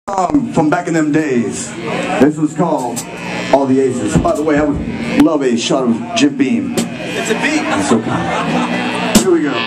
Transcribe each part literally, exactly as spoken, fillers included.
song from back in them days. This was called All the Aces. By the way, I would love a shot of Jim Beam. It's a beat. That's so kind. Here we go.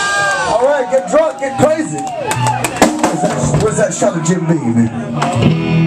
Get drunk, get crazy. Where's that, where's that shot of Jim Beam, man?